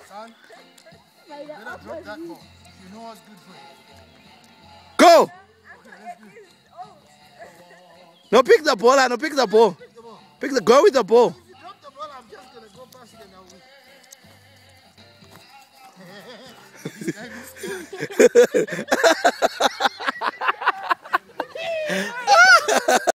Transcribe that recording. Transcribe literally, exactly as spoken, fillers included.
Son, you better drop that ball. You know what's good for you. Go! Okay, let's do it. No, pick the ball, no, pick the ball. Pick the ball. Pick the, go with the ball. If you drop the ball, I'm just going to go past you and I'll win. This guy looks scary.